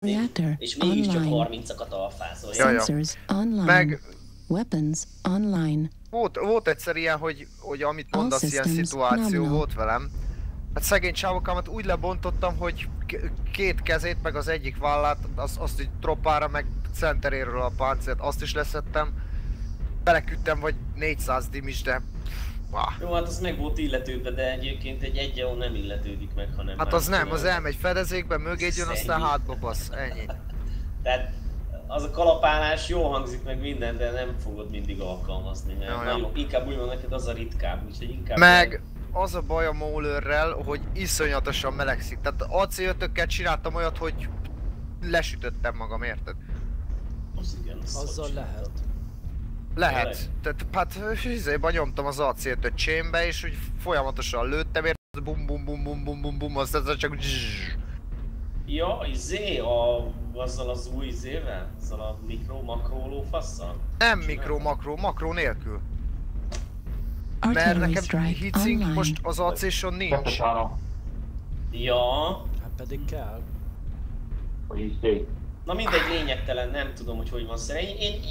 látni, és mégiscsak 30-akat alfázol. Sensors online. Meg Weapons online. volt egyszer ilyen, hogy amit mondasz, ilyen szituáció volt velem. Hát szegény csávokámat úgy lebontottam, hogy két kezét, meg az egyik vállát, azt így tropára, meg centeréről a páncélt, azt is leszettem. Beleküldtem vagy 400 dimis, de... Jó, hát az meg volt illetődve, de egyébként egy eggyel nem illetődik meg, hanem... Hát az nem, az elmegy fedezékbe, mögé jön, aztán hátba bassz, ennyi. Tehát az a kalapálás jól hangzik meg minden, de nem fogod mindig alkalmazni, mert nagyon, inkább úgy van neked az a ritkább, úgyhogy inkább... Meg az a baj a Maulerrel, hogy iszonyatosan melegszik, tehát AC5-ökkel csináltam olyat, hogy lesütöttem magam, érted? Az igen, azzal lehet. Lehet. Tehát hát izéba nyomtam az AC5-öt chainbe és úgy folyamatosan lőttem, érted? Bum bum bum bum bum bum bum, aztán csak ja, azzal az új izével? Azzal a mikro-makro lófasszal? Nem mikro-makro nélkül. Mert nekem hitszink most az AC-son nincs. Ja. Hát pedig kell. Na mindegy, lényegtelen, nem tudom, hogy van szerint.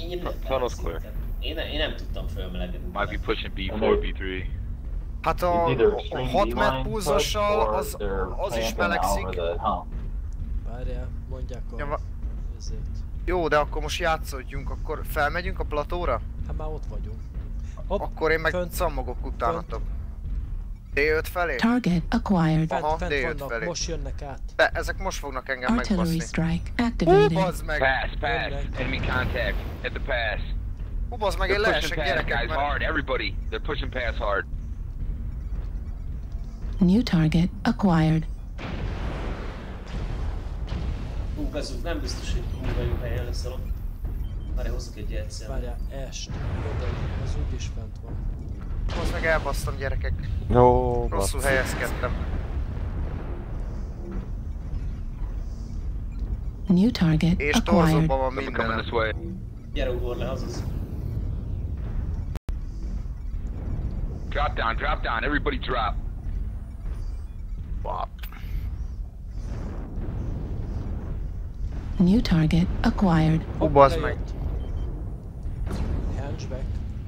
Én nem tudtam fölmelegedni. Might be pushing B4, B3. Hát a 6 med pulzossal az is melegszik. Várjál, mondják a... Jó, de akkor most játszódjunk, akkor felmegyünk a platóra? Hát már ott vagyunk. Hopp, akkor én meg cammogok utánatok. D5 felé? Target acquired. Aha, D5 felé. Most jönnek át. De ezek most fognak engem megbaszni. Strike activated. Bazd meg! Pass. Enemy contact. Hit the pass. Bazd meg, én leesek, gyerekek, guys, hard. Everybody. They're pushing pass hard. New target acquired. Bezug, nem biztos, hogy kurva jó helyen leszel ott. Várjál, hozzak egy egyszer. Várjál, est. Az úgyis fent van. Bazd meg, elbasztam, gyerekek. No, rosszul helyezkedtem. New target és acquired. torzóban van mindenem. Gyere, ugor le, azaz. Drop down, everybody drop. Wow. New target acquired. Bazd meg. Hunchback.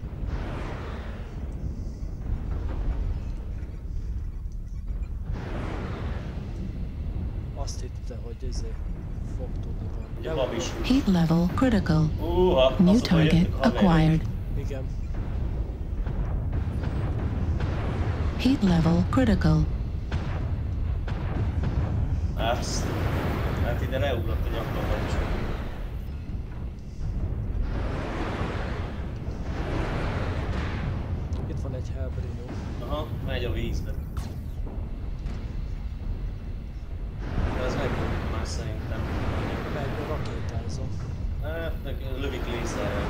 Azt hitte, hogy fog tudni valami. Heat level critical. New target acquired. Igen. Heat level critical. Hát ide leugrott a nyakamba is. Itt van egy Hellbrinyó. Aha, megy a vízbe. De ez megbújt már szerintem. Meg rakétázom. Hát, lövik lézerrel.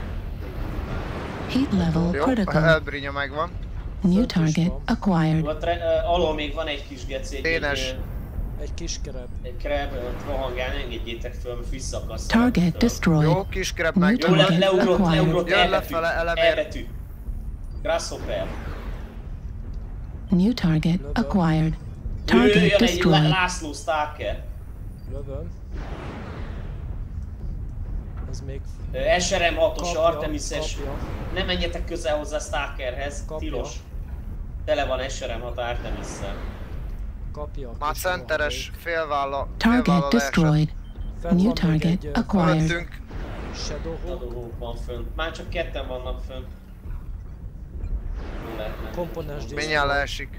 Heat level critical. Jó, Hellbrinyó megvan. New target acquired. Ott alól még van egy kis geci, egy kis krab. Egy krab, ott rohangál, engedjétek föl, mert visszakaszt. Target destroyed. Jó, kis krab meg. Jó, leugrott, jön lefele, elbetű. Grasshopper. New target acquired. Target destroyed. Egy László Stalker. Lövöm. Ez még... SRM 6-os, Artemis-es. Ne menjetek közel hozzá Stalkerhez, tilos. Tele van SRM 6 Artemis-szel. Kapja. Már centeres, félválla Target destroyed. New target acquired. Shadowhawk van fönt. Már csak ketten vannak fönt. Komponens mindjárt leesik.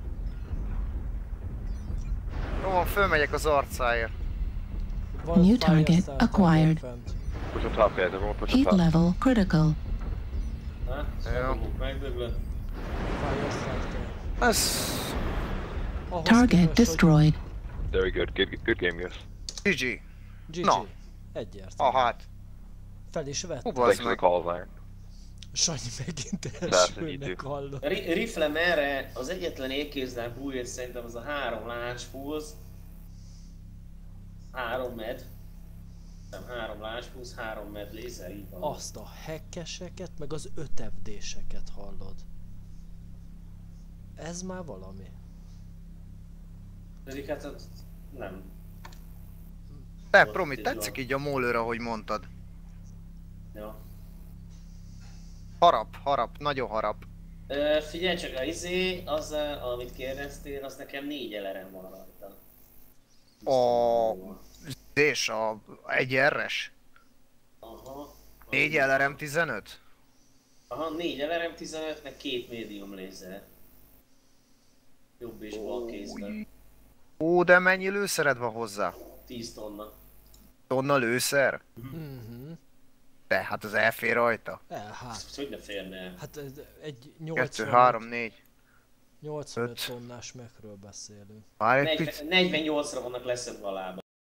Jó van, fölmegyek az arcáért. New target acquired. Push on top, guys. Everyone push on Heat top. level critical. Shadowhawk megdöglött. Target destroyed. Very good. Good game, guys. GG. Na. Egyértelmű. Hát. Fel is vett. Thanks for the calls, Iron. Sanyi megint elsőnek hallott. Riflem erre az egyetlen ékkézzel bújért szerintem az a 3 láncspulz. 3 med. 3 láncspulz, 3 med lézer, így van. Azt a hackeseket, meg az 5 FD-seket hallod. Ez már valami. Pedig hát nem. Te, Promi, tetszik így a mólőr, ahogy mondtad. Ja. Harap, nagyon harap. Figyelj csak, az, amit kérdeztél, az nekem 4 elerem van rajta. És a 1R-es? Aha. 4 LRM 15? Aha, 4 LRM 15, meg 2 medium laser. Jobb és bal kézben. Ó, de mennyi lőszered van hozzá? 10 tonna. Tonna lőszer? De hát az elfér rajta. Hát. Hogy ne férne el? Hát egy 2, 3, 4. 85 tonnás mekről beszélünk. Várj egy picit. 48-ra vannak leszedve a lába.